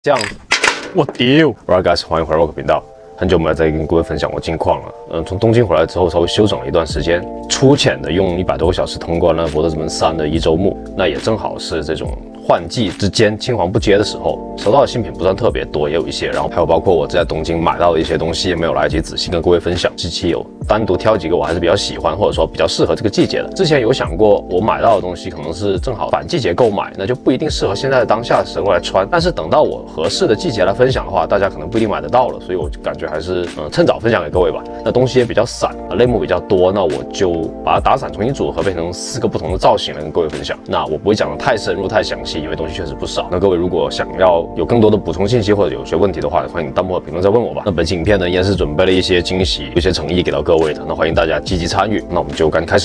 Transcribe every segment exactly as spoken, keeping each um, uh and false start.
这样，我丢 ！Alright guys， 欢迎回来 Rock 频道。很久没有再跟各位分享过近况了。嗯，从东京回来之后，稍微休整了一段时间，粗浅的用一百多个小时通关了《博德之门三》的一周目。那也正好是这种换季之间青黄不接的时候，收到的新品不算特别多，也有一些。然后还有包括我在东京买到的一些东西，也没有来得及仔细跟各位分享。这期有单独挑几个我还是比较喜欢，或者说比较适合这个季节的。之前有想过，我买到的东西可能是正好反季节购买，那就不一定适合现在的当下的时候来穿。但是等到我合适的季节来分享的话，大家可能不一定买得到了，所以我感觉还是嗯趁早分享给各位吧。那东西也比较散，类目比较多，那我就把它打散重新组合，变成四个不同的造型来跟各位分享。那我不会讲得太深入、太详细，因为东西确实不少。那各位如果想要有更多的补充信息或者有些问题的话，欢迎弹幕和评论再问我吧。那本期影片呢，依然是准备了一些惊喜、有些诚意给到各位的，那欢迎大家积极参与。那我们就赶紧开始。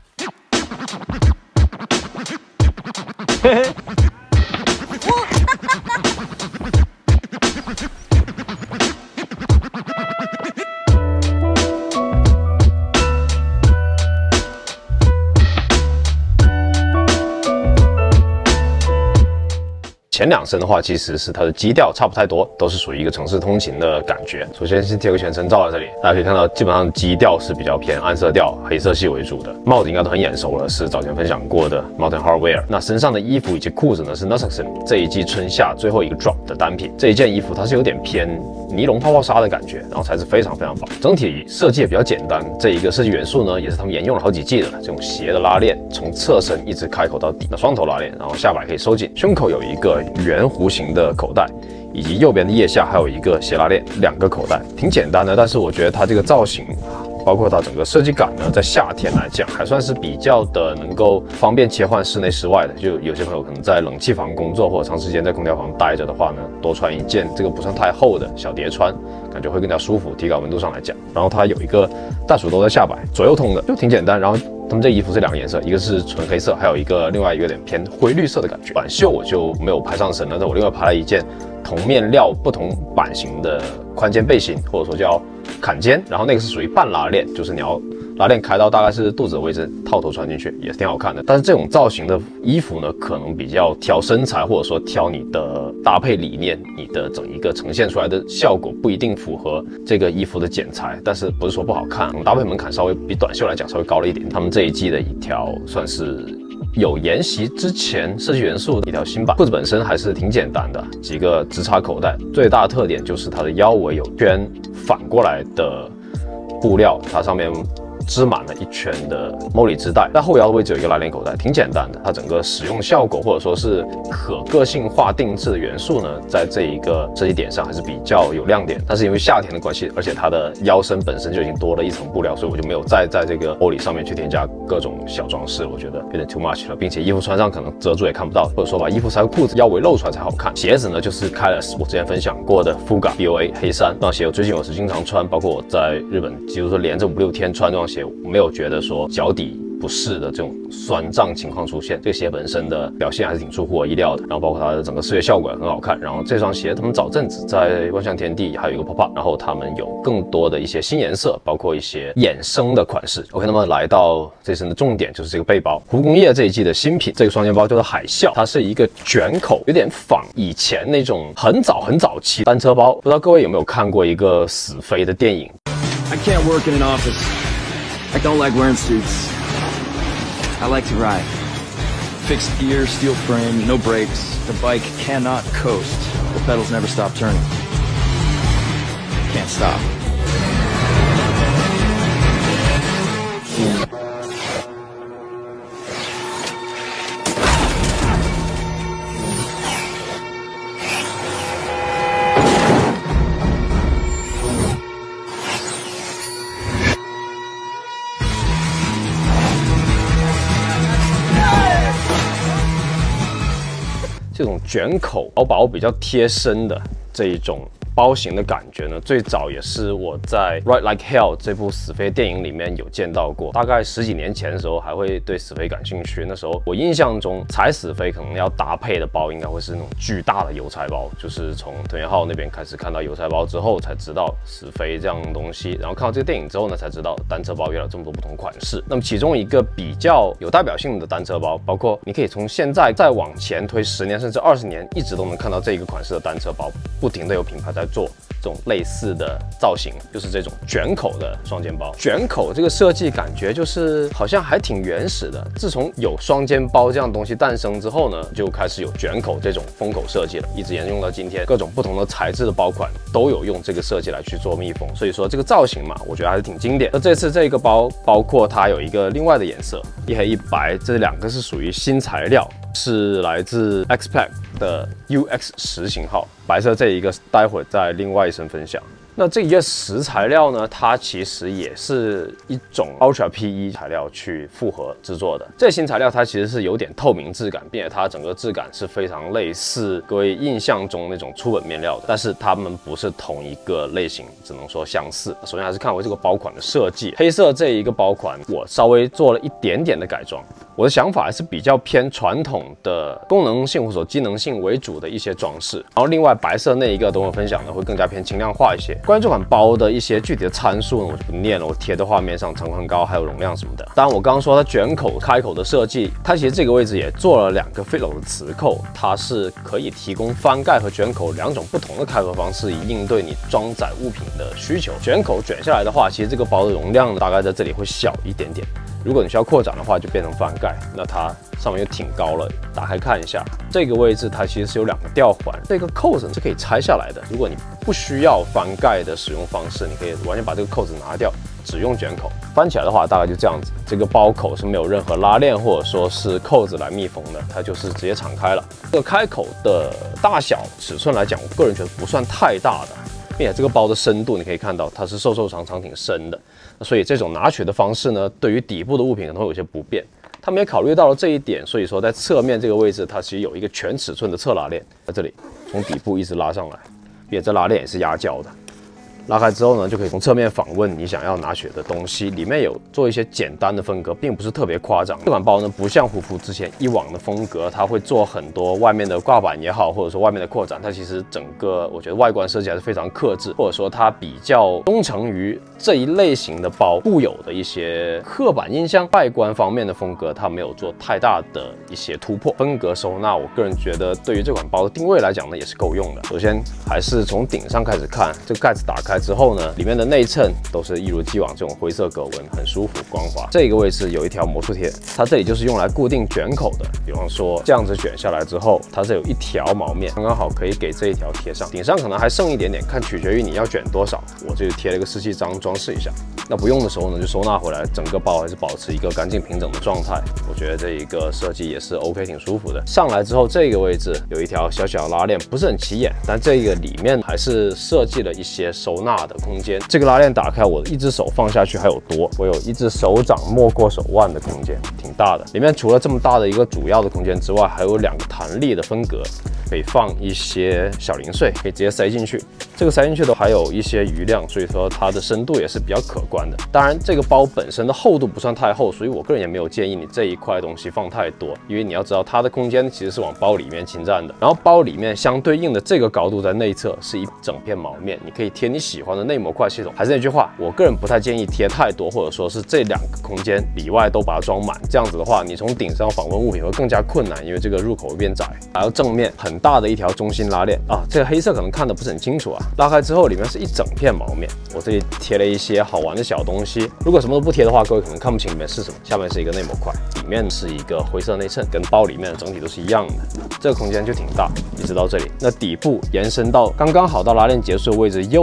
嘿嘿。前两身的话，其实是它的基调差不太多，都是属于一个城市通勤的感觉。首先是贴个全身照在这里，大家可以看到，基本上基调是比较偏暗色调、黑色系为主的。帽子应该都很眼熟了，是早前分享过的 Mountain Hardwear。那身上的衣服以及裤子呢，是 Nussaxon 这一季春夏最后一个 drop 的单品。这一件衣服它是有点偏尼龙泡泡纱的感觉，然后材质非常非常薄，整体设计也比较简单。这一个设计元素呢，也是他们沿用了好几季的这种斜的拉链，从侧身一直开口到底，那双头拉链，然后下摆可以收紧，胸口有一个圆弧形的口袋，以及右边的腋下还有一个斜拉链，两个口袋，挺简单的。但是我觉得它这个造型，包括它整个设计感呢，在夏天来讲还算是比较的能够方便切换室内室外的。就有些朋友可能在冷气房工作或者长时间在空调房待着的话呢，多穿一件这个不算太厚的小叠穿，感觉会更加舒服，提高温度上来讲。然后它有一个袋鼠兜在下摆，左右通的，就挺简单。然后他们这衣服是两个颜色，一个是纯黑色，还有一个另外一个有点偏灰绿色的感觉。短袖我就没有拍上身了，但我另外拍了一件同面料不同版型的宽肩背心，或者说叫坎肩，然后那个是属于半拉链，就是你要拉链开到大概是肚子的位置，套头穿进去也是挺好看的。但是这种造型的衣服呢，可能比较挑身材，或者说挑你的搭配理念，你的整一个呈现出来的效果不一定符合这个衣服的剪裁，但是不是说不好看，搭配门槛稍微比短袖来讲稍微高了一点。他们这一季的一条算是有沿袭之前设计元素的一条新版，裤子本身还是挺简单的，几个直插口袋，最大的特点就是它的腰围有圈反过来的布料，它上面织满了一圈的莫里织带，在后腰的位置有一个拉链口袋，挺简单的。它整个使用效果或者说是可个性化定制的元素呢，在这一个设计点上还是比较有亮点。但是因为夏天的关系，而且它的腰身本身就已经多了一层布料，所以我就没有再在这个欧里上面去添加各种小装饰，我觉得有点 too much 了，并且衣服穿上可能遮住也看不到，或者说把衣服塞裤子腰围露出来才好看。鞋子呢，就是开了我之前分享过的 Fuga B O A 黑山这双鞋，我最近我是经常穿，包括我在日本几乎说连着五六天穿这双鞋，我没有觉得说脚底不适的这种酸胀情况出现。这个鞋本身的表现还是挺出乎我意料的，然后包括它的整个视觉效果也很好看。然后这双鞋他们早阵子在万象天地还有一个 pop up， 然后他们有更多的一些新颜色，包括一些衍生的款式。OK， 那么来到这身的重点就是这个背包，湖工业这一季的新品，这个双肩包叫做海啸，它是一个卷口，有点仿以前那种很早很早期单车包。不知道各位有没有看过一个死飞的电影 I can't work in an office. I don't like wearing suits. I like to ride. Fixed gear, steel frame, no brakes. The bike cannot coast. The pedals never stop turning. Can't stop. 这种卷口薄薄比较贴身的这一种包型的感觉呢，最早也是我在《Ride Like Hell》这部死飞电影里面有见到过。大概十几年前的时候，还会对死飞感兴趣。那时候我印象中踩死飞可能要搭配的包，应该会是那种巨大的邮差包。就是从藤原浩那边开始看到邮差包之后，才知道死飞这样的东西。然后看到这个电影之后呢，才知道单车包原来有这么多不同款式。那么其中一个比较有代表性的单车包，包括你可以从现在再往前推十年甚至二十年，一直都能看到这一个款式的单车包，不停的有品牌在做这种类似的造型，就是这种卷口的双肩包。卷口这个设计感觉就是好像还挺原始的。自从有双肩包这样东西诞生之后呢，就开始有卷口这种封口设计了，一直沿用到今天。各种不同的材质的包款都有用这个设计来去做密封，所以说这个造型嘛，我觉得还是挺经典。那这次这个包包括它有一个另外的颜色，一黑一白，这两个是属于新材料，是来自 X P A C 的 U X 十型号。白色这一个待会儿再另外一声分享。那这一个实材料呢，它其实也是一种 Ultra P E 材料去复合制作的。这新材料它其实是有点透明质感，并且它整个质感是非常类似各位印象中那种粗本面料的，但是它们不是同一个类型，只能说相似。首先还是看回这个包款的设计，黑色这一个包款我稍微做了一点点的改装。我的想法还是比较偏传统的功能性或者说机能性为主的一些装饰，然后另外白色那一个等我分享的会更加偏轻量化一些。关于这款包的一些具体的参数呢，我就不念了，我贴在画面上，长宽高还有容量什么的。当然我刚刚说它卷口开口的设计，它其实这个位置也做了两个 Fitlock 的磁扣，它是可以提供翻盖和卷口两种不同的开合方式，以应对你装载物品的需求。卷口卷下来的话，其实这个包的容量呢大概在这里会小一点点。如果你需要扩展的话，就变成翻盖，那它上面就挺高了。打开看一下，这个位置它其实是有两个吊环，这个扣子是可以拆下来的。如果你不需要翻盖的使用方式，你可以完全把这个扣子拿掉，只用卷口。翻起来的话，大概就这样子。这个包口是没有任何拉链或者说是扣子来密封的，它就是直接敞开了。这个开口的大小尺寸来讲，我个人觉得不算太大的。并且这个包的深度，你可以看到它是瘦瘦长长挺深的，所以这种拿取的方式呢，对于底部的物品可能会有些不便。他们也考虑到了这一点，所以说在侧面这个位置，它其实有一个全尺寸的侧拉链，在这里从底部一直拉上来，并且这拉链也是压胶的。拉开之后呢，就可以从侧面访问你想要拿取的东西，里面有做一些简单的分割，并不是特别夸张。这款包呢，不像虎扑之前以往的风格，它会做很多外面的挂板也好，或者说外面的扩展，它其实整个我觉得外观设计还是非常克制，或者说它比较忠诚于这一类型的包固有的一些刻板印象。外观方面的风格，它没有做太大的一些突破。分隔收纳，我个人觉得对于这款包的定位来讲呢，也是够用的。首先还是从顶上开始看，这个盖子打开之后呢，里面的内衬都是一如既往这种灰色格纹，很舒服光滑。这个位置有一条魔术贴，它这里就是用来固定卷口的。比方说这样子卷下来之后，它这有一条毛面，刚刚好可以给这一条贴上。顶上可能还剩一点点，看取决于你要卷多少。我这里贴了一个湿气章装饰一下。那不用的时候呢，就收纳回来，整个包还是保持一个干净平整的状态。我觉得这一个设计也是 OK， 挺舒服的。上来之后，这个位置有一条小小拉链，不是很起眼，但这个里面还是设计了一些收纳的空间。这个拉链打开，我一只手放下去还有多，我有一只手掌没过手腕的空间，挺大的。里面除了这么大的一个主要的空间之外，还有两个弹力的分隔，可以放一些小零碎，可以直接塞进去。这个塞进去的还有一些余量，所以说它的深度也是比较可观的。当然，这个包本身的厚度不算太厚，所以我个人也没有建议你这一块东西放太多，因为你要知道它的空间其实是往包里面侵占的。然后包里面相对应的这个高度在内侧是一整片毛面，你可以贴你喜欢的内模块系统。还是那句话，我个人不太建议贴太多，或者说是这两个空间里外都把它装满。这样子的话，你从顶上访问物品会更加困难，因为这个入口会变窄。还有正面很大的一条中心拉链啊，这个黑色可能看得不是很清楚啊。拉开之后，里面是一整片毛面。我这里贴了一些好玩的小东西。如果什么都不贴的话，各位可能看不清里面是什么。下面是一个内模块，里面是一个灰色内衬，跟包里面的整体都是一样的。这个空间就挺大，一直到这里。那底部延伸到刚刚好到拉链结束的位置，又是一个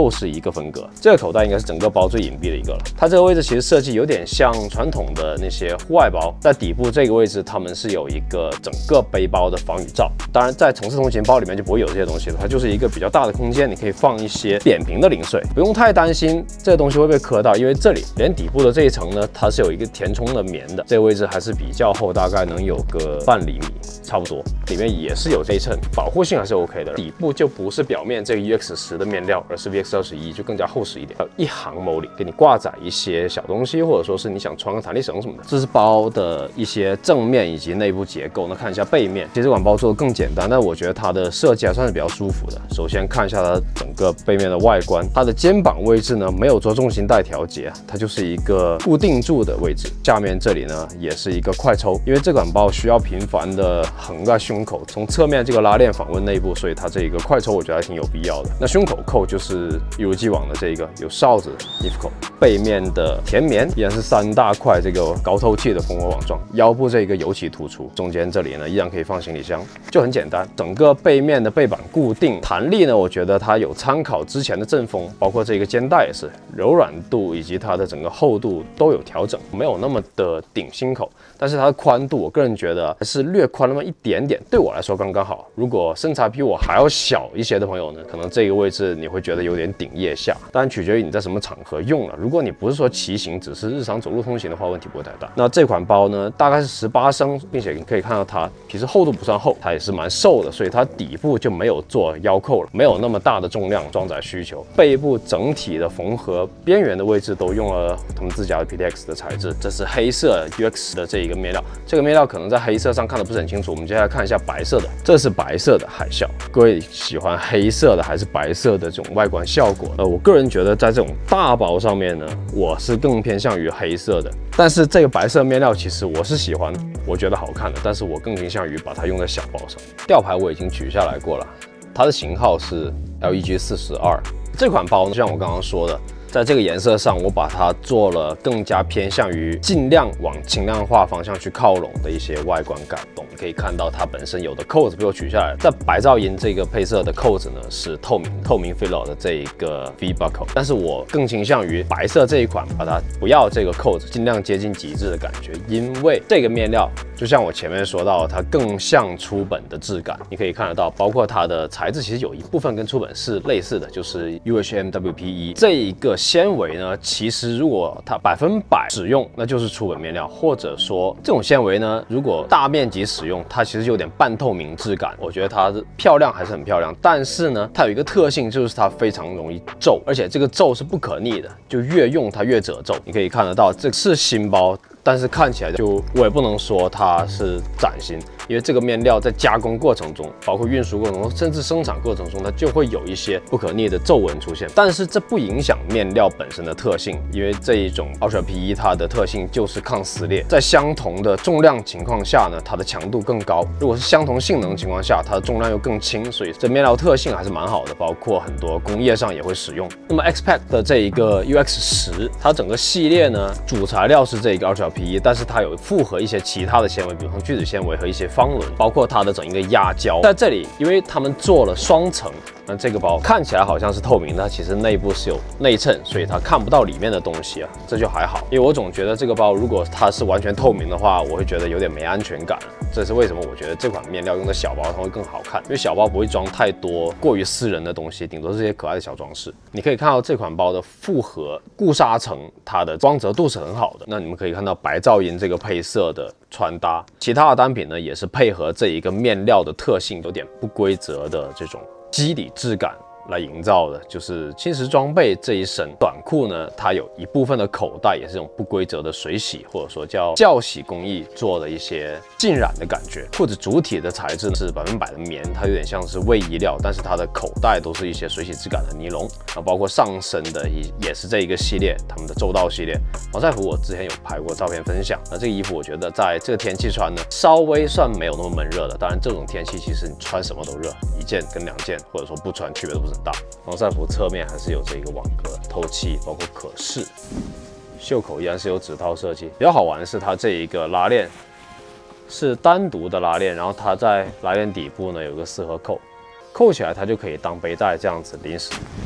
个风格。这个口袋应该是整个包最隐蔽的一个了。它这个位置其实设计有点像传统的那些户外包，在底部这个位置，他们是有一个整个背包的防雨罩。当然，在城市通勤包里面就不会有这些东西了，它就是一个比较大的空间，你可以放一些扁平的零碎，不用太担心这个东西会被磕到，因为这里连底部的这一层呢，它是有一个填充的棉的，这个位置还是比较厚，大概能有个半厘米，差不多。里面也是有对称，保护性还是 OK 的。底部就不是表面这个 U X 十的面料，而是 V X 二十一，就更加厚实一点。还有一行某里给你挂载一些小东西，或者说是你想穿个弹力绳什么的。这是包的一些正面以及内部结构。那看一下背面，其实这款包做的更简单，但我觉得它的设计还算是比较舒服的。首先看一下它整个背面的外观，它的肩膀位置呢没有做重心带调节，它就是一个固定住的位置。下面这里呢也是一个快抽，因为这款包需要频繁的横在胸口，从侧面这个拉链访问内部，所以它这个快抽我觉得还挺有必要的。那胸口扣就是一如既往的这个有哨子衣服口，背面的甜棉依然是三大块这个高透气的蜂窝网状，腰部这个尤其突出，中间这里呢依然可以放行李箱，就很简单。整个背面的背板固定，弹力呢我觉得它有参考之前的阵风，包括这个肩带也是柔软度以及它的整个厚度都有调整，没有那么的顶心口，但是它的宽度我个人觉得还是略宽那么一点点，对我来说刚刚好。如果身材比我还要小一些的朋友呢，可能这个位置你会觉得有点顶腋下，当然取决于你在什么场合用了。如果你不是说骑行，只是日常走路通行的话，问题不会太大。那这款包呢，大概是十八升，并且你可以看到它其实厚度不算厚，它也是蛮瘦的，所以它底部就没有做腰扣了，没有那么大的重量装载需求。背部整体的缝合边缘的位置都用了他们自家的 P T X 的材质，这是黑色 U X 的这一个面料，这个面料可能在黑色上看的不是很清楚，我们接下来看一下白色的，这是白色的海啸。各位喜欢黑色的还是白色的这种外观效果？呃，我个人觉得在这种大包上面呢，我是更偏向于黑色的，但是这个白色面料其实我是喜欢，我觉得好看的，但是我更倾向于把它用在小包上。吊牌我已经取下来过了，它的型号是 L E G 四十二。这款包呢，像我刚刚说的，在这个颜色上，我把它做了更加偏向于尽量往轻量化方向去靠拢的一些外观改动。你可以看到它本身有的扣子被我取下来，在白噪音这个配色的扣子呢是透明透明 Philo 的这一个 V buckle， 但是我更倾向于白色这一款，把它不要这个扣子，尽量接近极致的感觉，因为这个面料就像我前面说到，它更像初本的质感。你可以看得到，包括它的材质其实有一部分跟初本是类似的，就是 U H M W P E 这一个纤维呢，其实如果它百分百使用，那就是初本面料，或者说这种纤维呢，如果大面积使用，它其实有点半透明质感。我觉得它漂亮还是很漂亮，但是呢，它有一个特性，就是它非常容易皱，而且这个皱是不可逆的，就越用它越褶皱。你可以看得到，这是新包，但是看起来就我也不能说它是崭新，因为这个面料在加工过程中，包括运输过程中，甚至生产过程中，它就会有一些不可逆的皱纹出现。但是这不影响面料本身的特性，因为这一种 Ultra P E 它的特性就是抗撕裂，在相同的重量情况下呢，它的强度更高；如果是相同性能情况下，它的重量又更轻，所以这面料特性还是蛮好的，包括很多工业上也会使用。那么 X Pack 的这一个 U X 十，它整个系列呢，主材料是这个 Ultra P E， 但是它有复合一些其他的纤维，比如说聚酯纤维和一些方轮，包括它的整一个压胶。在这里，因为他们做了双层，那这个包看起来好像是透明的，它其实内部是有内衬，所以它看不到里面的东西啊，这就还好。因为我总觉得这个包如果它是完全透明的话，我会觉得有点没安全感。这是为什么我觉得这款面料用的小包它会更好看，因为小包不会装太多过于私人的东西，顶多是这些可爱的小装饰。你可以看到这款包的复合固纱层，它的光泽度是很好的。那你们可以看到白噪音这个配色的穿搭，其他的单品呢也是配合这一个面料的特性，有点不规则的这种肌理质感来营造的。就是轻食装备这一身短裤呢，它有一部分的口袋也是这种不规则的水洗或者说叫酵洗工艺做的一些浸染的感觉。裤子主体的材质是百分百的棉，它有点像是卫衣料，但是它的口袋都是一些水洗质感的尼龙，啊，包括上身的也是这一个系列，他们的周到系列防晒服我之前有拍过照片分享。那这个衣服我觉得在这个天气穿呢，稍微算没有那么闷热的。当然这种天气其实你穿什么都热，一件跟两件或者说不穿区别都不是很大。防晒服侧面还是有这个网格透气，包括可视，袖口依然是有指套设计。比较好玩的是它这一个拉链是单独的拉链，然后它在拉链底部呢有一个四合扣，扣起来它就可以当背带这样子临时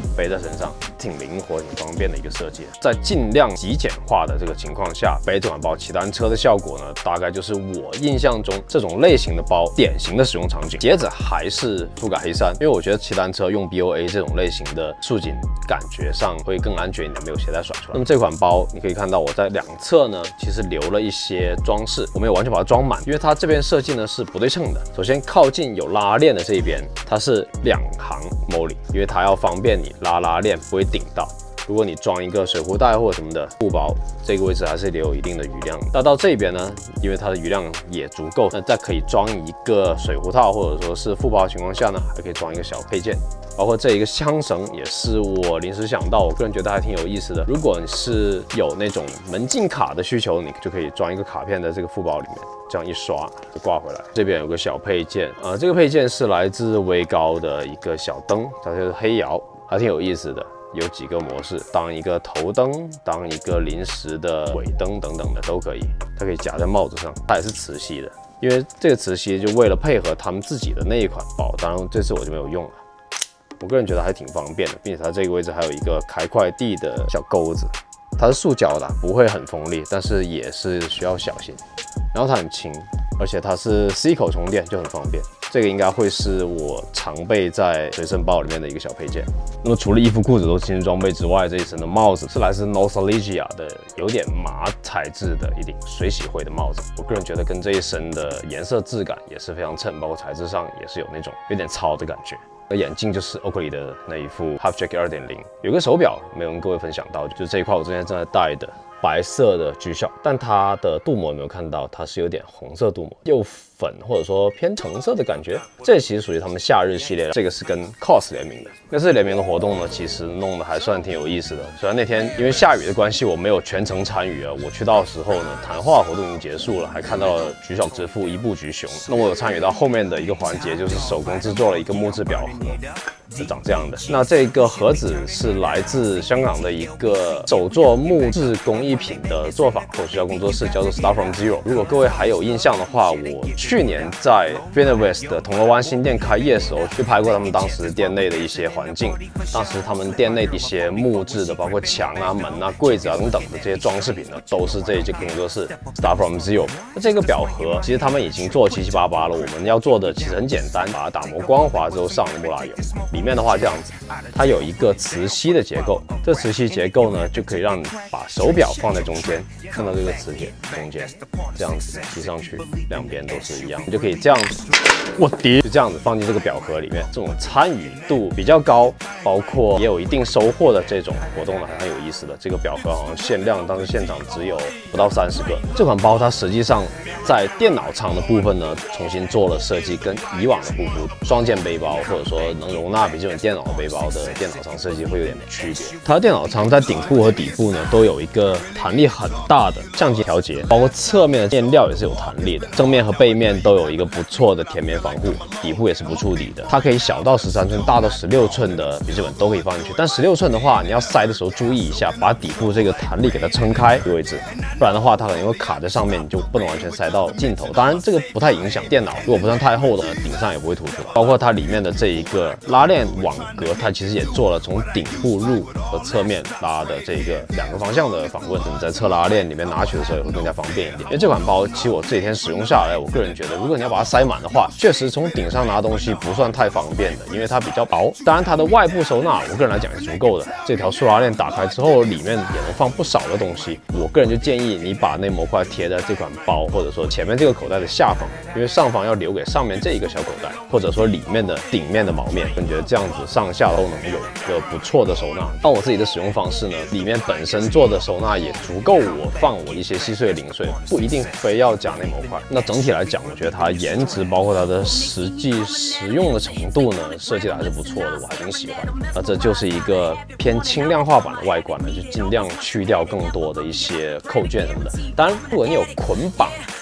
背在身上，挺灵活、挺方便的一个设计。在尽量极简化的这个情况下，背这款包骑单车的效果呢，大概就是我印象中这种类型的包典型的使用场景。接着还是覆盖黑衫，因为我觉得骑单车用 B O A 这种类型的束紧，感觉上会更安全一点，没有鞋带甩出来。那么这款包你可以看到，我在两侧呢，其实留了一些装饰，我没有完全把它装满，因为它这边设计呢是不对称的。首先靠近有拉链的这一边，它是两行 moly， 因为它要方便你拉拉链不会顶到。如果你装一个水壶袋或者什么的布包，这个位置还是留有一定的余量的。那到这边呢，因为它的余量也足够，那再可以装一个水壶套或者说是副包的情况下呢，还可以装一个小配件。包括这一个枪绳也是我临时想到，我个人觉得还挺有意思的。如果你是有那种门禁卡的需求，你就可以装一个卡片在这个副包里面，这样一刷就挂回来。这边有个小配件，呃，这个配件是来自微高的一个小灯，它就是黑窑，还挺有意思的。有几个模式，当一个头灯，当一个临时的尾灯等等的都可以。它可以夹在帽子上，它也是磁吸的，因为这个磁吸就为了配合他们自己的那一款包，当然这次我就没有用了。我个人觉得还挺方便的，并且它这个位置还有一个开快递的小钩子，它是塑胶的，不会很锋利，但是也是需要小心。然后它很轻，而且它是 C 口充电，就很方便。这个应该会是我常备在随身包里面的一个小配件。那么除了衣服、裤子都是轻装备之外，这一身的帽子是来自 Nostalgia 的有点麻材质的一顶水洗灰的帽子。我个人觉得跟这一身的颜色质感也是非常衬，包括材质上也是有那种有点糙的感觉。而眼镜就是 Oakley 的那一副 Half Jacket 二点零， 有个手表没有跟各位分享到，就是这一块我之前正在戴的白色的 G-Shock， 但它的镀膜有没有看到？它是有点红色镀膜，又粉或者说偏橙色的感觉。这其实属于他们夏日系列，这个是跟 C O S 联名的。那次联名的活动呢，其实弄得还算挺有意思的。虽然那天因为下雨的关系，我没有全程参与啊。我去到的时候呢，谈话活动已经结束了，还看到了G-Shock之父伊部菊雄。那我有参与到后面的一个环节，就是手工制作了一个木质表盒。是长这样的。那这个盒子是来自香港的一个手做木质工艺品的作坊或学校工作室，叫做 Start from Zero。如果各位还有印象的话，我去年在 Vienna West 的铜锣湾新店开业的时候，去拍过他们当时店内的一些环境。当时他们店内一些木质的，包括墙啊、门啊、柜子啊等等的这些装饰品呢，都是这一间工作室 Start from Zero。那这个表盒其实他们已经做七七八八了，我们要做的其实很简单，把它打磨光滑之后上木蜡油。里面的话这样子，它有一个磁吸的结构，这磁吸结构呢就可以让你把手表放在中间，看到这个磁铁中间，这样子吸上去，两边都是一样，你就可以这样子，我爹，就这样子放进这个表盒里面。这种参与度比较高，包括也有一定收获的这种活动呢，还很有意思的。这个表盒好像限量，当时现场只有不到三十个。这款包它实际上在电脑仓的部分呢，重新做了设计，跟以往的护肤双肩背包或者说能容纳笔记本电脑背包的电脑仓设计会有点区别。它的电脑仓在顶部和底部呢都有一个弹力很大的相机调节，包括侧面的面料也是有弹力的，正面和背面都有一个不错的甜棉防护，底部也是不触底的。它可以小到十三寸，大到十六寸的笔记本都可以放进去，但十六寸的话，你要塞的时候注意一下，把底部这个弹力给它撑开的位置，不然的话它可能会卡在上面，你就不能完全塞到尽头。当然这个不太影响电脑，如果不算太厚的，顶上也不会凸出来。包括它里面的这一个拉链网格，它其实也做了从顶部入和侧面拉的这个两个方向的访问，你在侧拉链里面拿取的时候也会更加方便一点。因为这款包其实我这几天使用下来，我个人觉得，如果你要把它塞满的话，确实从顶上拿东西不算太方便的，因为它比较薄。当然它的外部收纳，我个人来讲是足够的。这条塑拉链打开之后，里面也能放不少的东西。我个人就建议你把内膜块贴在这款包，或者说前面这个口袋的下方，因为上方要留给上面这一个小口袋，或者说里面的顶面的毛面，我觉得这样子上下都能有一个不错的收纳。按我自己的使用方式呢，里面本身做的收纳也足够我放我一些细碎的零碎，不一定非要加内膜块。那整体来讲，我觉得它颜值包括它的实际实用的程度呢，设计的还是不错的，我还挺喜欢的。那这就是一个偏轻量化版的外观呢，就尽量去掉更多的一些扣件什么的。当然，如果你有捆绑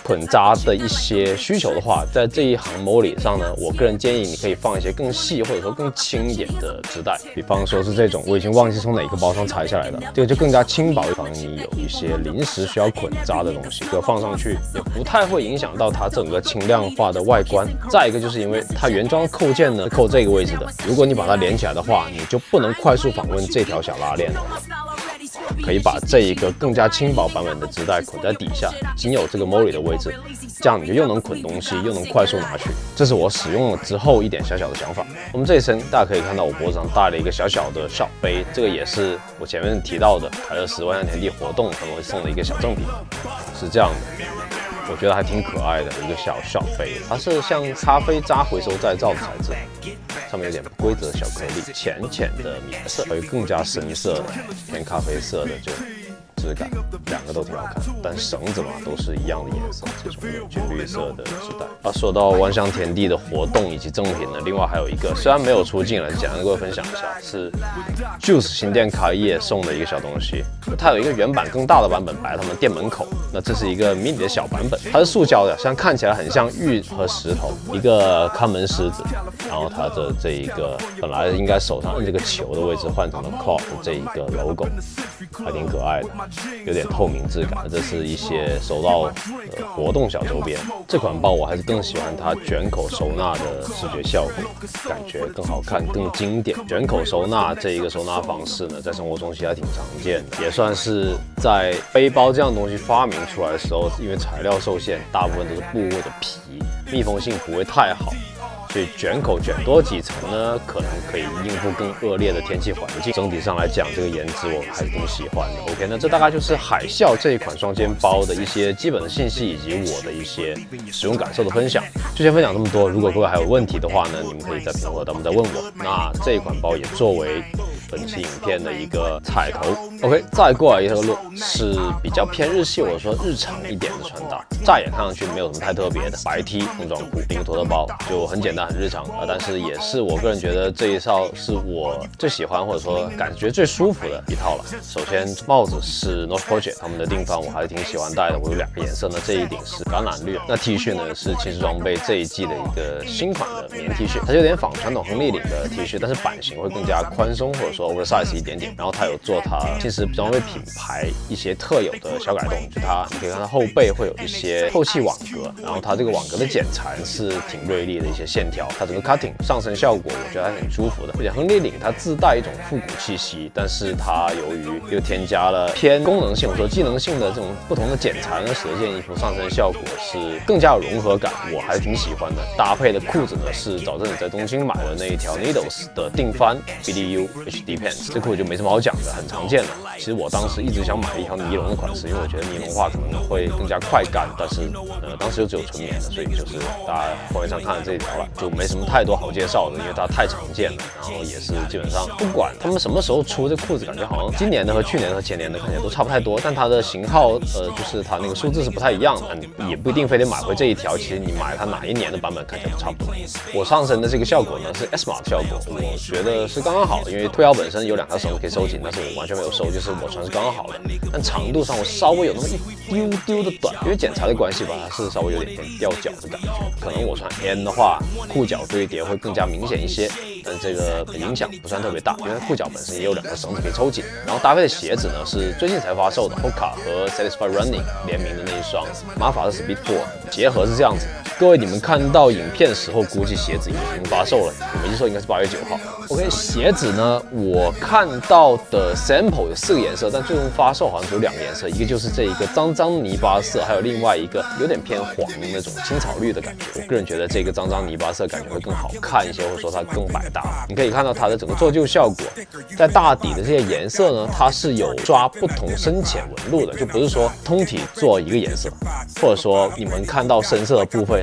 捆扎的一些需求的话，在这一行 Molly 上呢，我个人建议你可以放一些更细或者说更轻一点的织带，比方说是这种，我已经忘记从哪个包装裁下来的，这个就更加轻薄，防你有一些临时需要捆扎的东西，这个放上去也不太会影响到它整个轻量化的外观。再一个就是因为它原装扣件呢扣这个位置的，如果你把它连起来的话，你就不能快速访问这条小拉链了。可以把这一个更加轻薄版本的织带捆在底下，仅有这个 Molly 的位置，这样你就又能捆东西，又能快速拿取。这是我使用了之后一点小小的想法。我们这一身大家可以看到，我脖子上戴了一个小小的小杯，这个也是我前面提到的凯乐石万象田地活动他们会送的一个小赠品，是这样的。我觉得还挺可爱的一个小小杯，它是像咖啡渣回收再造的材质，上面有点不规则的小颗粒，浅浅的米白色，还有更加深色的偏咖啡色的就质感，两个都挺好看。但绳子嘛都是一样的颜色，这种的军绿色的织带。啊，说到万象田地的活动以及赠品呢，另外还有一个虽然没有出镜了，简单跟各位分享一下，是 Juice 新店开业送的一个小东西。它有一个原版更大的版本摆在他们店门口，那这是一个迷你的小版本，它是塑胶的，虽然看起来很像玉和石头，一个看门狮子，然后它的这一个本来应该手上摁这个球的位置换成了 C O F 这一个 logo， 还挺可爱的，有点透明质感。这是一些收到呃活动小周边。这款包我还是更喜欢它卷口收纳的视觉效果，感觉更好看、更经典。卷口收纳这一个收纳方式呢，在生活中其实还挺常见的，也算是在背包这样东西发明出来的时候，因为材料受限，大部分都是布或者皮，密封性不会太好。所以卷口卷多几层呢，可能可以应付更恶劣的天气环境。整体上来讲，这个颜值我还是挺喜欢的。OK， 那这大概就是海啸这一款双肩包的一些基本的信息以及我的一些使用感受的分享。就先分享这么多。如果各位还有问题的话呢，你们可以在评论栏再问我。那这一款包也作为本期影片的一个彩头。OK， 再过来一条路是比较偏日系或者说日常一点的穿搭，乍眼看上去没有什么太特别的，白 T 工装裤，一个托特包，就很简单很日常啊，但是也是我个人觉得这一套是我最喜欢或者说感觉最舒服的一套了。首先帽子是 Northcote 他们的定番，我还是挺喜欢戴的，我有两个颜色呢，这一顶是橄榄绿，那 T 恤呢是轻食装备这一季的一个新款的棉 T 恤，它有点仿传统亨利领的 T 恤，但是版型会更加宽松或者说 oversize 一点点，然后它有做它轻食装备品牌一些特有的小改动，就它你可以看到后背会有一些透气网格，然后它这个网格的剪裁是挺锐利的一些线条，它整个 cutting 上身效果我觉得还挺舒服的，而且亨利领它自带一种复古气息，但是它由于又添加了偏功能性或者说技能性的这种不同的剪裁呢，使得这件衣服上身效果是更加有融合感，我还挺喜欢的。搭配的裤子呢是早阵子在东京买的那一条 Needles 的定番 B D U H D Pants， 这裤就没什么好讲的，很常见的。其实我当时一直想买一条尼龙的款式，因为我觉得尼龙化可能会更加快干，但是呃当时又只有纯棉的，所以就是大家画面上看的这一条了，就没什么太多好介绍的，因为它太常见了，然后也是基本上不管他们什么时候出这裤子，感觉好像今年的和去年的和前年的看起来都差不太多，但它的型号呃就是它那个数字是不太一样的，你也不一定非得买回这一条，其实你买它哪一年的版本看起来都差不多。我上身的这个效果呢是 S M A 的效果，我觉得是刚刚好，因为裤腰本身有两条绳子可以收紧，但是我完全没有收，就是我穿是刚刚好的，但长度上我稍微有那么一丢丢的短，因为剪裁的关系吧，它是稍微有点偏掉脚的感觉，可能我穿 M 的话裤脚堆叠会更加明显一些，但这个影响不算特别大，因为裤脚本身也有两个绳子可以抽紧。然后搭配的鞋子呢是最近才发售的 Hoka 和 Satisfy Running 联名的那一双马法的 Speed Four， 结合是这样子。各位你们看到影片时候，估计鞋子已经发售了，我没记错应该是八月九号。OK， 鞋子呢，我看到的 sample 有四个颜色，但最终发售好像只有两个颜色，一个就是这一个脏脏泥巴色，还有另外一个有点偏黄的那种青草绿的感觉。我个人觉得这个脏脏泥巴色感觉会更好看一些，或者说它更百搭。你可以看到它的整个做旧效果，在大底的这些颜色呢，它是有抓不同深浅纹路的，就不是说通体做一个颜色，或者说你们看到深色的部分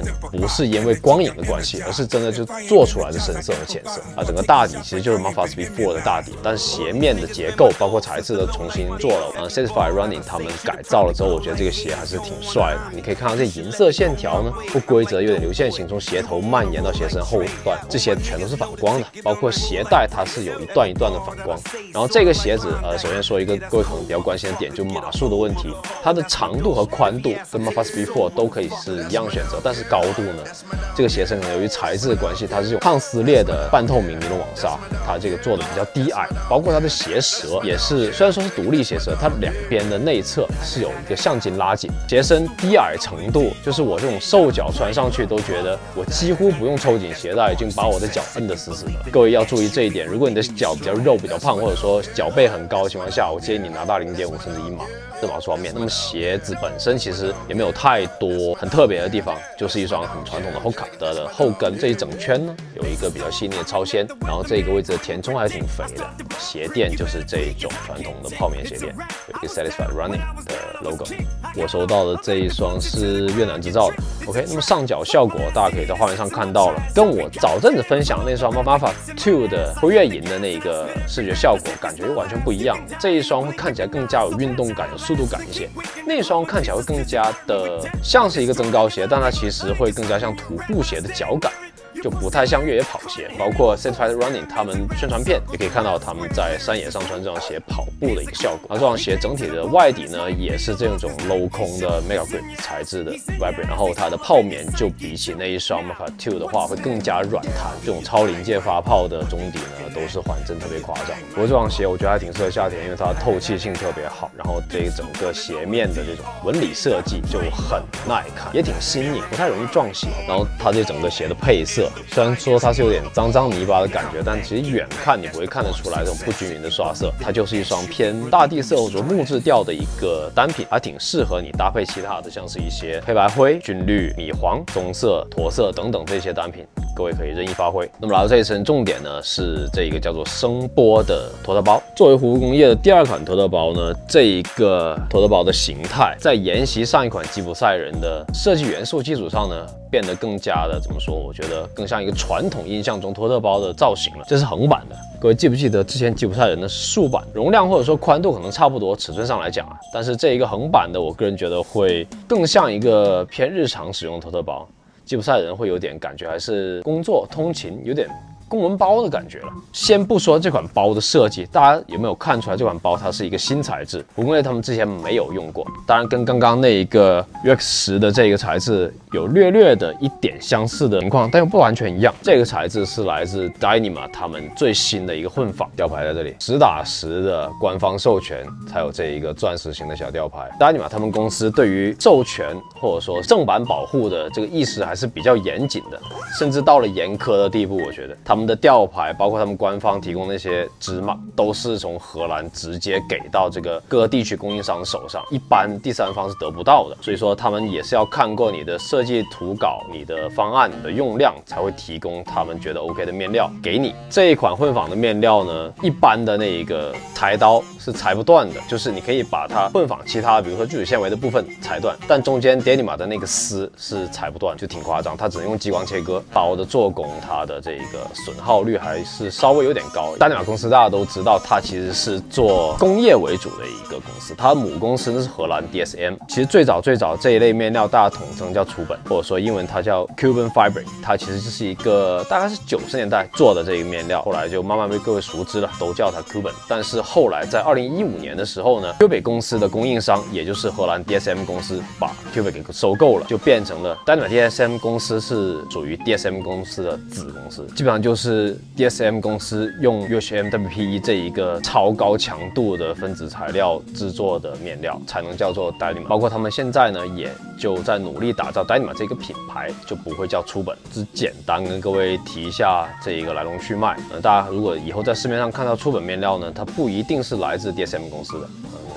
不是因为光影的关系，而是真的就做出来的深色和浅色啊。整个大底其实就是 Mafia Speed 四的大底，但是鞋面的结构包括材质都重新做了。呃 Satisfy Running 他们改造了之后，我觉得这个鞋还是挺帅的。你可以看到这银色线条呢，不规则，有点流线型，从鞋头蔓延到鞋身后段，这些全都是反光的，包括鞋带它是有一段一段的反光。然后这个鞋子，呃，首先说一个各位可能比较关心的点，就码数的问题，它的长度和宽度跟 Mafia Speed 四都可以是一样选择，但是高度呢，这个鞋身可能由于材质的关系，它是用抗撕裂的半透明尼龙网纱，它这个做的比较低矮，包括它的鞋舌也是，虽然说是独立鞋舌，它两边的内侧是有一个橡筋拉紧，鞋身低矮程度，就是我这种瘦脚穿上去都觉得我几乎不用抽紧鞋带，已经把我的脚摁得死死的。各位要注意这一点，如果你的脚比较肉、比较胖，或者说脚背很高的情况下，我建议你拿到零点五甚至一码。这码数方面，那么鞋子本身其实也没有太多很特别的地方，就是一双很传统的 Hoka 的后跟这一整圈呢，有一个比较细腻的超纤，然后这个位置的填充还挺肥的。鞋垫就是这一种传统的泡棉鞋垫，有一个 Satisfy Running 的 logo。我收到的这一双是越南制造的。OK， 那么上脚效果大家可以在画面上看到了，跟我早阵子分享那双 Mafia 二的辉月银的那个视觉效果感觉完全不一样。这一双会看起来更加有运动感、有速度感一些，那双看起来会更加的像是一个增高鞋，但它其实会更加像徒步鞋的脚感。就不太像越野跑鞋，包括 Satisfy Running 他们宣传片也可以看到他们在山野上穿这双鞋跑步的一个效果。那这双鞋整体的外底呢，也是这种镂空的 Mega Grip 材质的 Vibram， 然后它的泡棉就比起那一双 Mafia 二的话会更加软弹，这种超临界发泡的中底呢都是缓震特别夸张。不过这双鞋我觉得还挺适合夏天，因为它的透气性特别好，然后这一整个鞋面的这种纹理设计就很耐看，也挺新颖，不太容易撞鞋。然后它这整个鞋的配色。虽然说它是有点脏脏泥巴的感觉，但其实远看你不会看得出来这种不均匀的刷色，它就是一双偏大地色或者木质调的一个单品，还挺适合你搭配其他的，像是一些黑白灰、军绿、米黄、棕色、驼色等等这些单品，各位可以任意发挥。那么来到这一层，重点呢是这一个叫做声波的托特包。作为胡夫工业的第二款托特包呢，这一个托特包的形态在沿袭上一款吉普赛人的设计元素基础上呢，变得更加的怎么说？我觉得更像一个传统印象中托特包的造型了。这是横版的，各位记不记得之前吉普赛人的竖版，容量或者说宽度可能差不多，尺寸上来讲啊，但是这一个横版的，我个人觉得会更像一个偏日常使用的托特包。吉普赛人会有点感觉还是工作通勤有点公文包的感觉了。先不说这款包的设计，大家有没有看出来这款包它是一个新材质？胡工业他们之前没有用过，当然跟刚刚那一个 U X 十的这个材质有略略的一点相似的情况，但又不完全一样。这个材质是来自 Dyneema 他们最新的一个混纺吊牌，在这里实打实的官方授权才有这一个钻石型的小吊牌。Dyneema 他们公司对于授权或者说正版保护的这个意识还是比较严谨的，甚至到了严苛的地步。我觉得他们的吊牌，包括他们官方提供那些芝麻，都是从荷兰直接给到这个各个地区供应商手上，一般第三方是得不到的。所以说他们也是要看过你的设计图稿、你的方案、你的用量，才会提供他们觉得 OK 的面料给你。这一款混纺的面料呢，一般的那一个裁刀是裁不断的，就是你可以把它混纺其他，比如说聚酯纤维的部分裁断，但中间 Dyneema 的那个丝是裁不断，就挺夸张，它只能用激光切割。包的做工，它的这个损耗率还是稍微有点高。Dyneema公司大家都知道，它其实是做工业为主的一个公司，它的母公司那是荷兰 D S M。其实最早最早这一类面料，大家统称叫楚本，或者说英文它叫 Cuban Fabric， 它其实就是一个大概是九十年代做的这个面料，后来就慢慢被各位熟知了，都叫它 Cuban。但是后来在二零一五年的时候呢 ，Cubic 公司的供应商，也就是荷兰 D S M 公司，把 Cubic 给收购了，就变成了 Dyneema D S M 公司是属于 D S M 公司的子公司，基本上就是 D S M 公司用 U H M W P E 这一个超高强度的分子材料制作的面料，才能叫做 Dyneema。包括他们现在呢，也就在努力打造 Dyneema 这个品牌，就不会叫初本。只简单跟各位提一下这一个来龙去脉。呃，大家如果以后在市面上看到初本面料呢，它不一定是来自 D S M 公司的。呃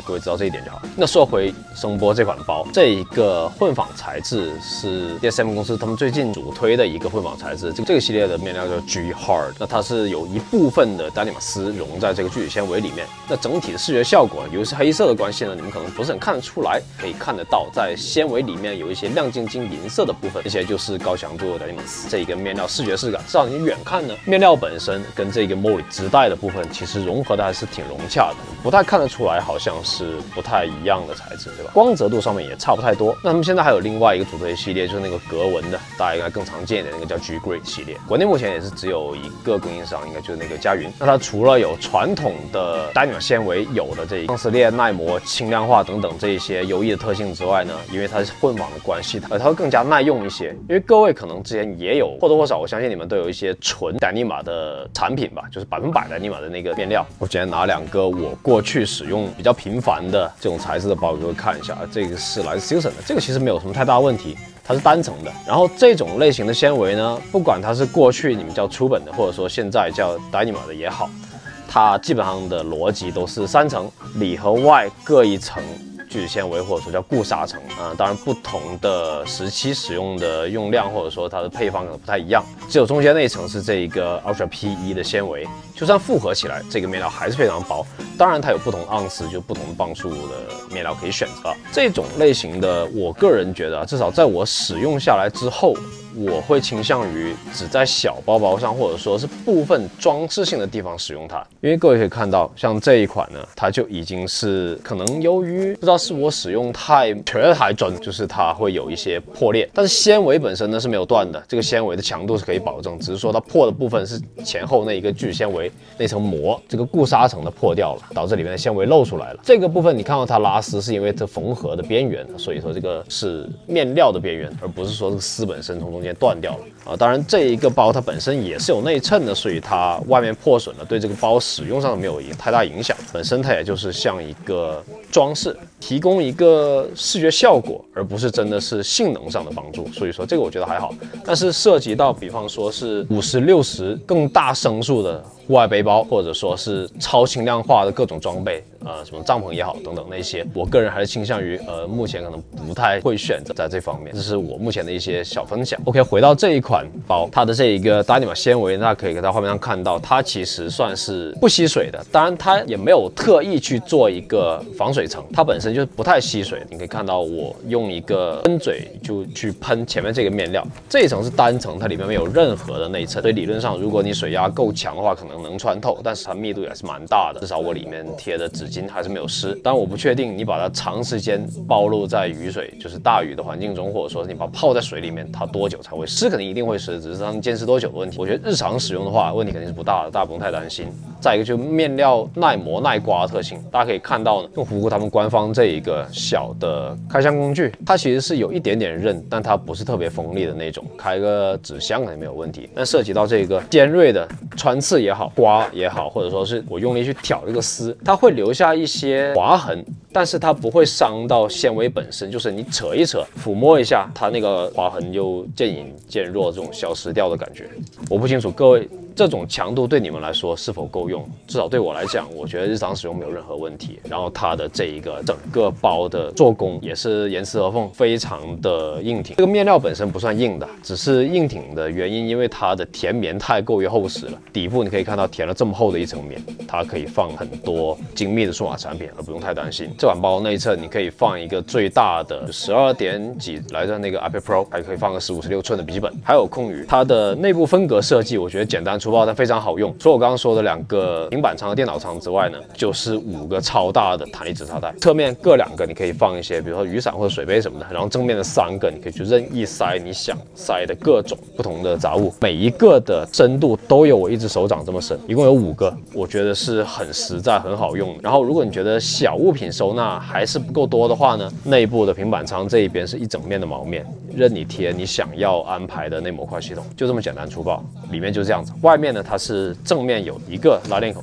各位知道这一点就好。那说回声波这款包，这一个混纺材质是 D S M 公司他们最近主推的一个混纺材质，这个这个系列的面料叫 G Hard， 那它是有一部分的丹尼玛丝融在这个聚酯纤维里面。那整体的视觉效果，由于是黑色的关系呢，你们可能不是很看得出来，可以看得到在纤维里面有一些亮晶晶银色的部分，这些就是高强度的丹尼玛丝。这一个面料视觉视感，至少你远看呢，面料本身跟这个 moly 织带的部分其实融合的还是挺融洽的，不太看得出来好像是不太一样的材质，对吧？光泽度上面也差不太多。那他们现在还有另外一个主推系列，就是那个格纹的，大家应该更常见一点，那个叫 G Grade 系列。国内目前也是只有一个供应商，应该就是那个佳云。那它除了有传统的丹尼玛纤维有的这抗撕裂、耐磨、轻量化等等这一些优异的特性之外呢，因为它是混纺的关系，呃，它会更加耐用一些。因为各位可能之前也有或多或少，我相信你们都有一些纯丹尼玛的产品吧，就是百分百丹尼玛的那个面料。我今天拿两个我过去使用比较频繁的这种材质的包给各位看一下，这个是来自 Silson 的，这个其实没有什么太大问题。它是单层的，然后这种类型的纤维呢，不管它是过去你们叫粗本的，或者说现在叫 Dyneema 的也好，它基本上的逻辑都是三层，里和外各一层聚酯纤维，或者说叫固纱层啊、呃。当然，不同的时期使用的用量或者说它的配方可能不太一样，只有中间那一层是这一个 Ultra P 一 的纤维，就算复合起来，这个面料还是非常薄。当然，它有不同盎司，就不同磅数的面料可以选择。这种类型的，我个人觉得，至少在我使用下来之后，我会倾向于只在小包包上，或者说是部分装饰性的地方使用它。因为各位可以看到，像这一款呢，它就已经是可能由于不知道是我使用太缺太准，就是它会有一些破裂。但是纤维本身呢是没有断的，这个纤维的强度是可以保证，只是说它破的部分是前后那一个聚酯纤维那层膜，这个固纱层的破掉了，导致里面的纤维露出来了。这个部分你看到它拉丝，是因为它缝合的边缘，所以说这个是面料的边缘，而不是说这个丝本身从中间断掉了啊。当然，这一个包它本身也是有内衬的，所以它外面破损了，对这个包使用上没有太大影响。本身它也就是像一个装饰，提供一个视觉效果，而不是真的是性能上的帮助。所以说这个我觉得还好。但是涉及到比方说是五十、六十更大升数的户外背包，或者说是超轻量化的各种装备，呃，什么帐篷也好等等那些，我个人还是倾向于呃，目前可能不太会选择在这方面。这是我目前的一些小分享。OK， 回到这一款包，它的这一个丹尼玛纤维，大家可以在画面上看到，它其实算是不吸水的。当然，它也没有特意去做一个防水层，它本身就是不太吸水。你可以看到我用一个喷嘴就去喷前面这个面料，这一层是单层，它里面没有任何的内衬，所以理论上如果你水压够强的话，可能能穿透，但是它密度也是蛮大的，至少我里面贴的纸巾还是没有湿。当然我不确定你把它长时间暴露在雨水，就是大雨的环境中，或者说你把它泡在水里面，它多久才会湿？肯定一定会湿，只是它能坚持多久的问题。我觉得日常使用的话，问题肯定是不大的，大家不用太担心。再一个就是面料耐磨耐刮的特性，大家可以看到呢，用虎骨他们官方这一个小的开箱工具，它其实是有一点点刃，但它不是特别锋利的那种，开个纸箱肯定没有问题。但涉及到这个尖锐的穿刺也好，刮也好，或者说是我用力去挑这个丝，它会留下一些划痕，但是它不会伤到纤维本身，就是你扯一扯、抚摸一下，它那个划痕就渐隐渐弱，这种消失掉的感觉。我不清楚各位这种强度对你们来说是否够用，至少对我来讲，我觉得日常使用没有任何问题。然后它的这一个整个包的做工也是严丝合缝，非常的硬挺。这个面料本身不算硬的，只是硬挺的原因，因为它的填棉太过于厚实了。底部你可以看到填了这么厚的一层棉，它可以放很多精密的数码产品，而不用太担心。这款包内侧你可以放一个最大的十二点几来的那个 iPad Pro， 还可以放个十五、十六寸的笔记本，还有空余。它的内部分隔设计，我觉得简单粗暴但非常好用。除了我刚刚说的两个平板仓和电脑仓之外呢，就是五个超大的弹力直插袋，侧面各两个你可以放一些，比如说雨伞或者水杯什么的，然后正面的三个你可以去任意塞你想塞的各种不同的杂物，每一个的深度都有我一只手掌这么深，一共有五个，我觉得是很实在、很好用的。然后如果你觉得小物品收纳还是不够多的话呢，内部的平板仓这一边是一整面的毛面，任你贴你想要安排的内模块系统，就这么简单粗暴，里面就是这样子。外面呢，它是正面有一个拉链口袋，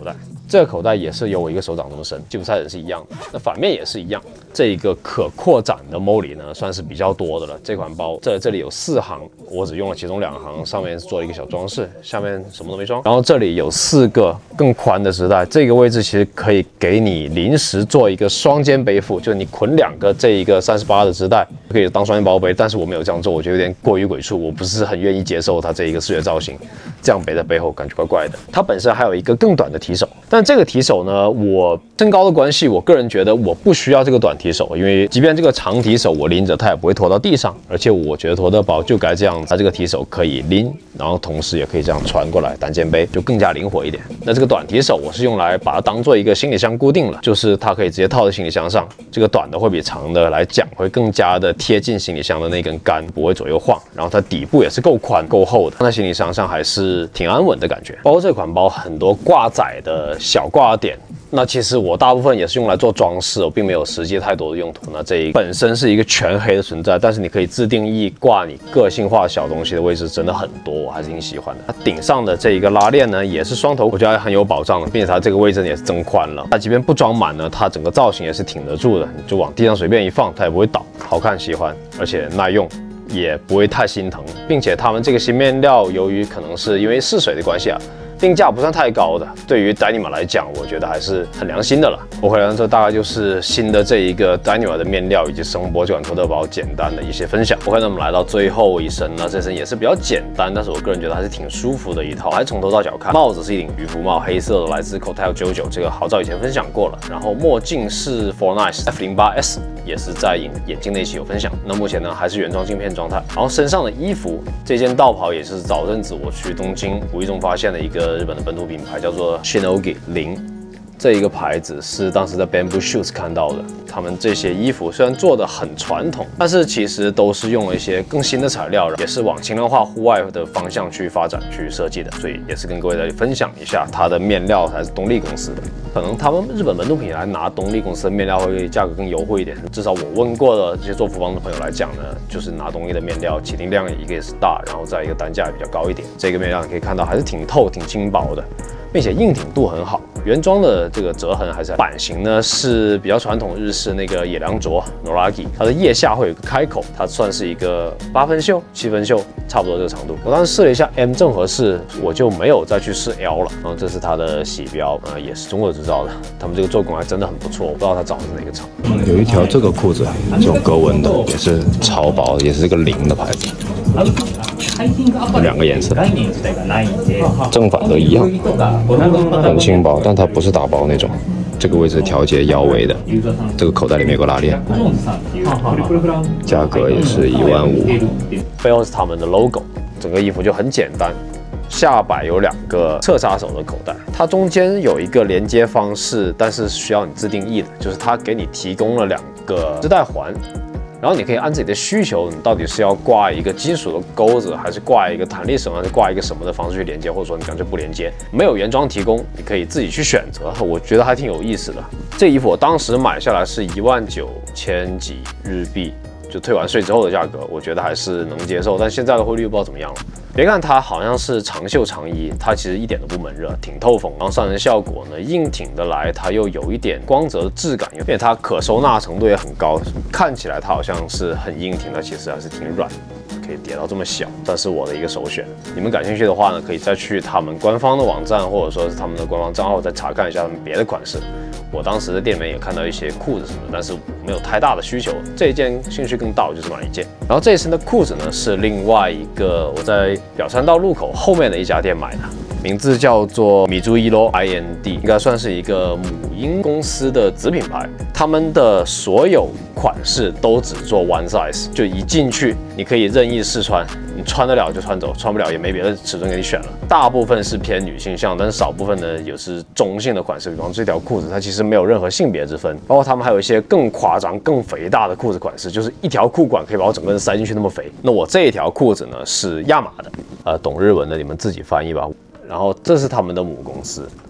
这个口袋也是有我一个手掌这么深，吉普赛人是一样的。那反面也是一样，这一个可扩展的 Molly 呢，算是比较多的了。这款包这这里有四行，我只用了其中两行，上面做了一个小装饰，下面什么都没装。然后这里有四个更宽的织带，这个位置其实可以给你临时做一个双肩背负，就是你捆两个这一个三十八的织带，可以当双肩包背。但是我没有这样做，我觉得有点过于鬼畜，我不是很愿意接受它这一个视觉造型，这样背在背后感觉怪怪的。它本身还有一个更短的提手。 但这个提手呢，我身高的关系，我个人觉得我不需要这个短提手，因为即便这个长提手我拎着它也不会拖到地上，而且我觉得托特包就该这样，它这个提手可以拎，然后同时也可以这样穿过来单肩背，就更加灵活一点。那这个短提手我是用来把它当做一个行李箱固定了，就是它可以直接套在行李箱上，这个短的会比长的来讲会更加的贴近行李箱的那根杆，不会左右晃，然后它底部也是够宽够厚的，放在行李箱上还是挺安稳的感觉。包括这款包很多挂载的 小挂点，那其实我大部分也是用来做装饰，我并没有实际太多的用途。那这一本身是一个全黑的存在，但是你可以自定义挂你个性化小东西的位置真的很多，我还是挺喜欢的。它顶上的这一个拉链呢，也是双头，我觉得很有保障的，并且它这个位置也是增宽了。它即便不装满呢，它整个造型也是挺得住的，你就往地上随便一放，它也不会倒，好看喜欢，而且耐用。 也不会太心疼，并且他们这个新面料，由于可能是因为试水的关系啊，定价不算太高的。对于 Dyneema 来讲，我觉得还是很良心的了。我回来这大概就是新的这一个 Dyneema 的面料以及声波这款托特包简单的一些分享。OK，那我们来到最后一身呢，这身也是比较简单，但是我个人觉得还是挺舒服的一套。还是从头到脚看，帽子是一顶渔夫帽，黑色的，来自 Cotel 九九，这个好早以前分享过了。然后墨镜是 For Nice F 零八 S。 也是在眼眼镜那一期有分享。那目前呢还是原装镜片状态。然后身上的衣服，这件道袍也是早阵子我去东京无意中发现的一个日本的本土品牌，叫做 Shinogi 零。这一个牌子是当时在 Bamboo Shoes 看到的。他们这些衣服虽然做的很传统，但是其实都是用了一些更新的材料，也是往轻量化户外的方向去发展去设计的。所以也是跟各位来分享一下它的面料还是东立公司的。 可能他们日本本土品牌拿东立公司的面料会价格更优惠一点，至少我问过的这些做服装的朋友来讲呢，就是拿东立的面料，起订量一个也是大，然后再一个单价也比较高一点。这个面料你可以看到还是挺透、挺轻薄的，并且硬挺度很好。原装的这个折痕还是版型呢是比较传统日式那个野良着 Noragi， 它的腋下会有一个开口，它算是一个八分袖、七分袖，差不多这个长度。我当时试了一下 M 正合适，我就没有再去试 L 了。然后这是它的洗标，呃，也是中国制造的。 他们这个做工还真的很不错，我不知道他找的是哪个厂。有一条这个裤子，这种格纹的，也是超薄，也是这个零的牌子。有两个颜色，正反都一样，很轻薄，但它不是打包那种。这个位置调节腰围的，这个口袋里面有个拉链，价格也是一万五。背后是他们的 logo， 整个衣服就很简单。 下摆有两个侧插手的口袋，它中间有一个连接方式，但是需要你自定义的，就是它给你提供了两个织带环，然后你可以按自己的需求，你到底是要挂一个金属的钩子，还是挂一个弹力绳，还是挂一个什么的方式去连接，或者说你干脆不连接，没有原装提供，你可以自己去选择，我觉得还挺有意思的。这衣服我当时买下来是一万九千几日币，就退完税之后的价格，我觉得还是能接受，但现在的汇率不知道怎么样了。 别看它好像是长袖长衣，它其实一点都不闷热，挺透风。然后上身效果呢，硬挺的来，它又有一点光泽的质感，因为它可收纳程度也很高，看起来它好像是很硬挺，但其实还是挺软，可以叠到这么小，这是我的一个首选。你们感兴趣的话呢，可以再去他们官方的网站或者说是他们的官方账号再查看一下他们别的款式。我当时在店里面也看到一些裤子什么的，但是没有太大的需求。这一件兴趣更大，我就是买一件。然后这一身的裤子呢，是另外一个我在 表参道路口后面的一家店买的，名字叫做米珠伊罗 I N D， 应该算是一个母婴公司的子品牌。他们的所有款式都只做 one size， 就一进去你可以任意试穿，你穿得了就穿走，穿不了也没别的尺寸给你选了。大部分是偏女性向，但是少部分呢也是中性的款式。比方这条裤子，它其实没有任何性别之分，包括他们还有一些更夸张、更肥大的裤子款式，就是一条裤管可以把我整个人塞进去那么肥。那我这一条裤子呢是亚马的。 呃，懂日文的你们自己翻译吧。然后这是他们的母公司，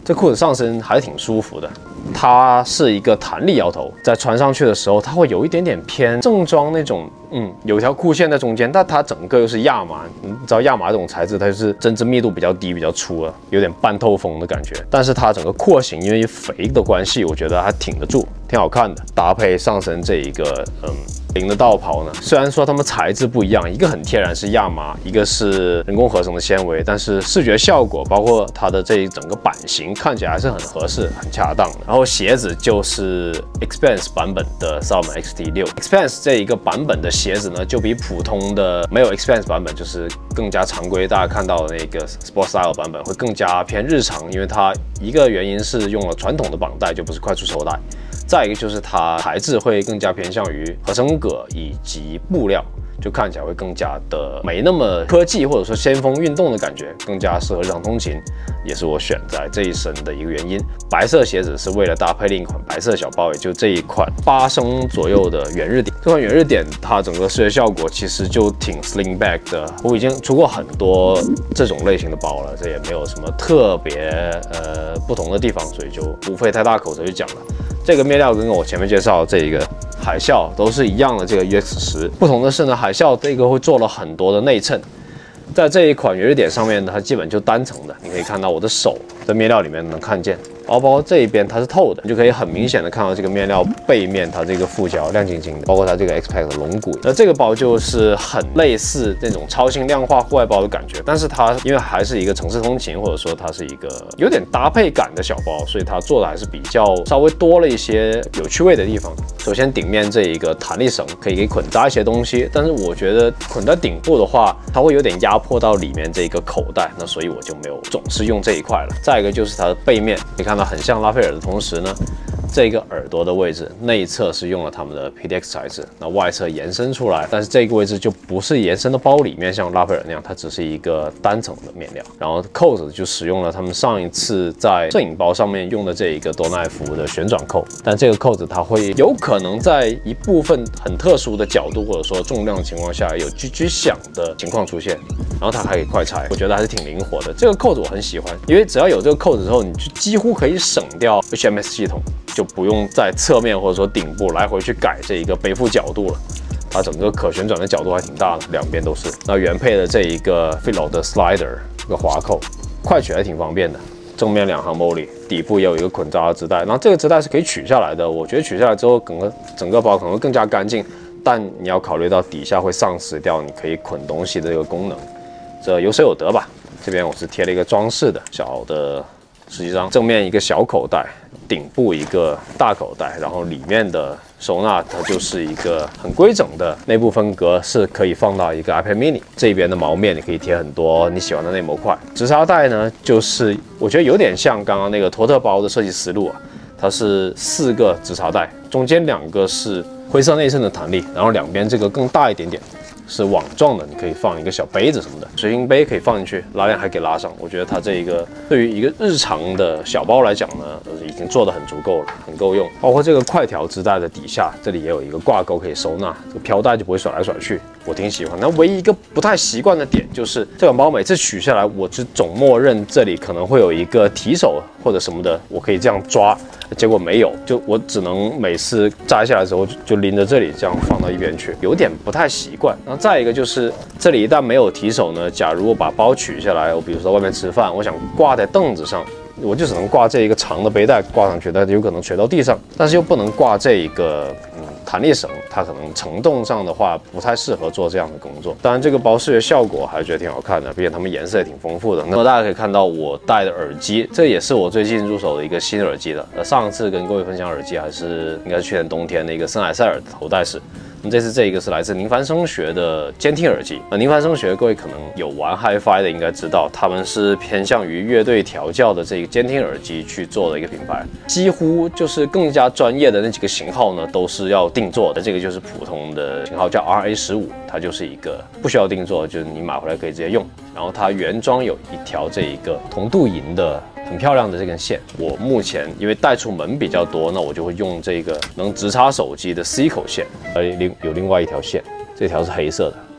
这裤子上身还是挺舒服的。它是一个弹力摇头，在穿上去的时候，它会有一点点偏正装那种，嗯，有一条裤线在中间，但它整个又是亚麻。你知道亚麻这种材质，它就是针织密度比较低、比较粗了，有点半透风的感觉。但是它整个廓形因为肥的关系，我觉得还挺得住，挺好看的。搭配上身这一个，嗯。零的道袍呢，虽然说它们材质不一样，一个很天然是亚麻，一个是人工合成的纤维，但是视觉效果包括它的这一整个版型看起来还是很合适、很恰当的。然后鞋子就是 Expanse 版本的 Salomon X T 六 ，Expanse 这一个版本的鞋子呢，就比普通的没有 Expanse 版本，就是更加常规，大家看到的那个 Sport Style 版本会更加偏日常，因为它一个原因是用了传统的绑带，就不是快速收带。再一个就是它材质会更加偏向于合成革以及布料，就看起来会更加的没那么科技或者说先锋运动的感觉，更加适合日常通勤，也是我选在这一身的一个原因。白色鞋子是为了搭配另一款白色小包，也就这一款八升左右的远日点。这款远日点它整个视觉效果其实就挺 sling back 的，我已经出过很多这种类型的包了，这也没有什么特别呃不同的地方，所以就不费太大口舌去讲了。这个面料跟我前面介绍的这一个海啸都是一样的，这个 U X 十，不同的是呢，海啸这个会做了很多的内衬，在这一款远日点上面呢，它基本就单层的，你可以看到我的手在面料里面能看见。包包这一边它是透的，你就可以很明显的看到这个面料背面它这个副胶亮晶晶的，包括它这个 X Pack 的龙骨。那这个包就是很类似那种超轻量化户外包的感觉，但是它因为还是一个城市通勤，或者说它是一个有点搭配感的小包，所以它做的还是比较稍微多了一些有趣味的地方。首先顶面这一个弹力绳可以给捆扎一些东西，但是我觉得捆在顶部的话，它会有点压迫到里面这一个口袋，那所以我就没有总是用这一块了。再一个就是它的背面，你看。那很像拉斐尔的同时呢，这个耳朵的位置内侧是用了他们的 P D X 材质，那外侧延伸出来，但是这个位置就不是延伸到包里面，像拉斐尔那样，它只是一个单层的面料。然后扣子就使用了他们上一次在摄影包上面用的这一个多奈夫的旋转扣，但这个扣子它会有可能在一部分很特殊的角度或者说重量的情况下有吱吱响的情况出现，然后它还可以快拆，我觉得还是挺灵活的。这个扣子我很喜欢，因为只要有这个扣子之后，你就几乎可以省掉 H M S 系统，就不用在侧面或者说顶部来回去改这一个背负角度了。它整个可旋转的角度还挺大的，两边都是。那原配的这一个 Philo 的 Slider 这个滑扣，快取还挺方便的。正面两行 Molly， 底部也有一个捆扎的织带，然后这个织带是可以取下来的。我觉得取下来之后，整个整个包可能会更加干净，但你要考虑到底下会丧失掉你可以捆东西的这个功能，这有舍有得吧。这边我是贴了一个装饰的小的。实际上，正面一个小口袋，顶部一个大口袋，然后里面的收纳它就是一个很规整的内部分隔，是可以放到一个 iPad mini。这边的毛面你可以贴很多你喜欢的内膜块。直插袋呢，就是我觉得有点像刚刚那个托特包的设计思路啊，它是四个直插袋，中间两个是灰色内衬的弹力，然后两边这个更大一点点。是网状的，你可以放一个小杯子什么的，随行杯可以放进去，拉链还可以拉上。我觉得它这一个对于一个日常的小包来讲呢，已经做得很足够了，很够用。包括这个快条织带的底下，这里也有一个挂钩可以收纳，这个飘带就不会甩来甩去，我挺喜欢。那唯一一个不太习惯的点就是这款包每次取下来，我就总默认这里可能会有一个提手或者什么的，我可以这样抓。结果没有，就我只能每次摘下来的时候就拎着这里这样放到一边去，有点不太习惯。然后再一个就是这里一旦没有提手呢，假如我把包取下来，我比如说外面吃饭，我想挂在凳子上，我就只能挂这一个长的背带挂上去，但有可能垂到地上，但是又不能挂这一个嗯弹力绳，它可能承重上的话不太适合做这样的工作。当然这个包视觉效果还是觉得挺好看的，并且它们颜色也挺丰富的。那么大家可以看到我戴的耳机，这也是我最近入手的一个新耳机了。呃，上次跟各位分享耳机还是应该是去年冬天的一个森海塞尔的头戴式。那这次这一个是来自宁帆声学的监听耳机。呃，宁帆声学各位可能有玩 Hi-Fi 的应该知道，他们是偏向于乐队调教的这个监听耳机去做的一个品牌，几乎就是更加专业的那几个型号呢都是要定做的。这个就是普通的型号叫 R A 十五，它就是一个不需要定做，就是你买回来可以直接用。然后它原装有一条这一个铜镀银的很漂亮的这根线，我目前因为带出门比较多，那我就会用这个能直插手机的 C 口线，而另有另外一条线，这条是黑色的，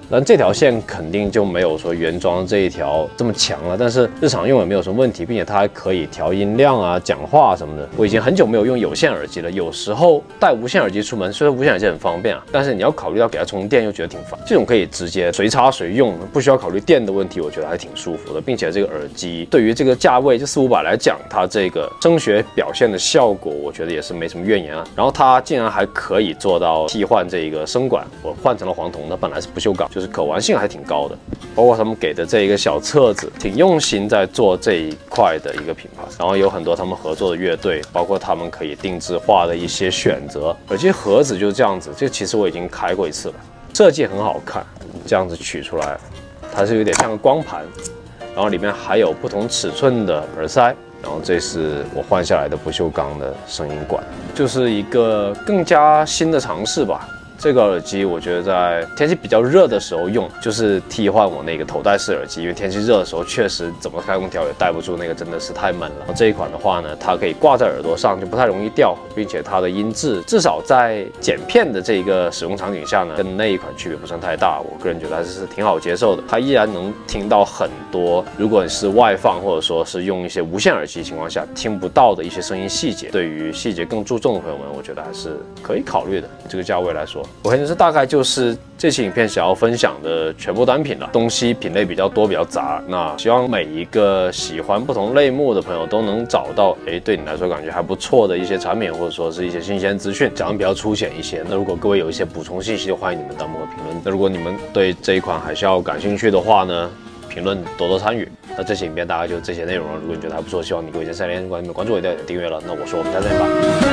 但这条线肯定就没有说原装这一条这么强了，但是日常用也没有什么问题，并且它还可以调音量啊、讲话什么的。我已经很久没有用有线耳机了，有时候带无线耳机出门，虽然无线耳机很方便啊，但是你要考虑到给它充电，又觉得挺烦。这种可以直接随插随用，不需要考虑电的问题，我觉得还挺舒服的，并且这个耳机对于这个价位就四五百来讲，它这个声学表现的效果，我觉得也是没什么怨言啊。然后它竟然还可以做到替换这个声管，我换成了黄铜，它本来是不锈钢，就是可玩性还挺高的。包括他们给的这一个小册子，挺用心在做这一块的一个品牌。然后有很多他们合作的乐队，包括他们可以定制化的一些选择。耳机盒子就是这样子，这个其实我已经开过一次了，设计很好看，这样子取出来，它是有点像光盘，然后里面还有不同尺寸的耳塞。然后这是我换下来的不锈钢的声音管，就是一个更加新的尝试吧。这个耳机我觉得在天气比较热的时候用，就是替换我那个头戴式耳机，因为天气热的时候确实怎么开空调也戴不住，那个真的是太闷了。这一款的话呢，它可以挂在耳朵上，就不太容易掉，并且它的音质至少在剪片的这个使用场景下呢，跟那一款区别不算太大，我个人觉得还是挺好接受的。它依然能听到很多，如果你是外放或者说是用一些无线耳机情况下听不到的一些声音细节，对于细节更注重的朋友们，我觉得还是可以考虑的。这个价位来说。我看这大概就是这期影片想要分享的全部单品了，东西品类比较多，比较杂。那希望每一个喜欢不同类目的朋友都能找到，哎，对你来说感觉还不错的一些产品，或者说是一些新鲜资讯，讲的比较粗浅一些。那如果各位有一些补充信息，欢迎你们弹幕和评论。那如果你们对这一款海啸感兴趣的话呢，评论多多参与。那这期影片大概就这些内容了。如果你觉得还不错，希望你给我一键三连，如果你们关注我，一定要点订阅了。那我说我们下次见吧。